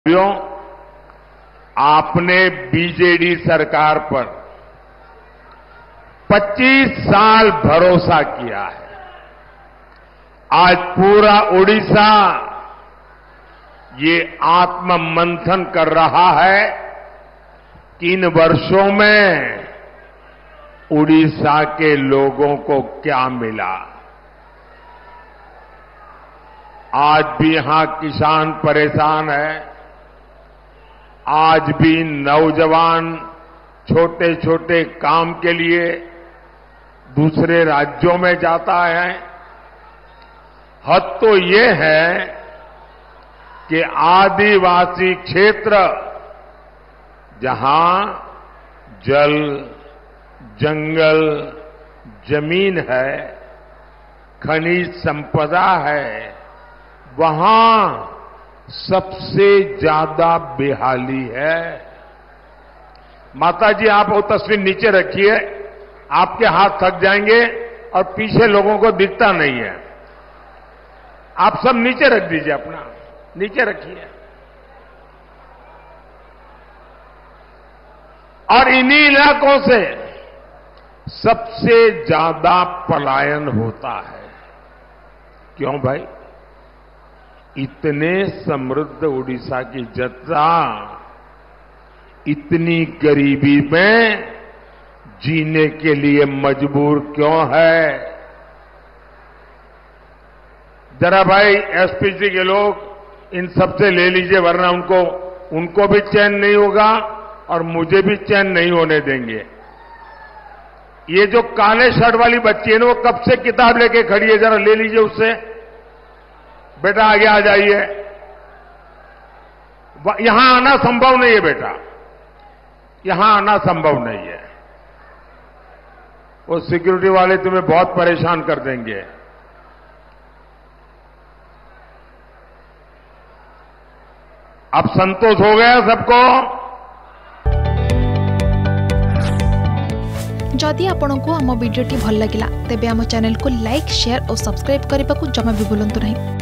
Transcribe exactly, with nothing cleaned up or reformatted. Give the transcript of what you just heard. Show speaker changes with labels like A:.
A: साथियों, आपने बीजेडी सरकार पर पच्चीस साल भरोसा किया है। आज पूरा उड़ीसा ये आत्म मंथन कर रहा है कि इन वर्षों में उड़ीसा के लोगों को क्या मिला। आज भी यहां किसान परेशान है। आज भी नौजवान छोटे छोटे काम के लिए दूसरे राज्यों में जाता है। हद तो ये है कि आदिवासी क्षेत्र जहां जल, जंगल, जमीन है, खनिज संपदा है, वहां सबसे ज्यादा बेहाली है। माता जी, आप वो तस्वीर नीचे रखिए, आपके हाथ थक जाएंगे और पीछे लोगों को दिखता नहीं है। आप सब नीचे रख दीजिए, अपना नीचे रखिए। और इन्हीं इलाकों से सबसे ज्यादा पलायन होता है। क्यों भाई? इतने समृद्ध उड़ीसा की जनता इतनी गरीबी में जीने के लिए मजबूर क्यों है? जरा भाई एसपीसी के लोग इन सबसे ले लीजिए, वरना उनको उनको भी चैन नहीं होगा और मुझे भी चैन नहीं होने देंगे। ये जो काले शर्ट वाली बच्ची है ना, वो कब से किताब लेके खड़ी है, जरा ले लीजिए उससे। बेटा आगे आ जाइए। यहां आना संभव नहीं है बेटा, यहां आना संभव नहीं है। वो सिक्योरिटी वाले तुम्हें बहुत परेशान कर देंगे। अब संतोष हो गया सबको?
B: जदि आपंक आम भिडी भल लगा तेब आम चैनल को लाइक, शेयर और सब्सक्राइब करने को जमा भी भूलु नहीं।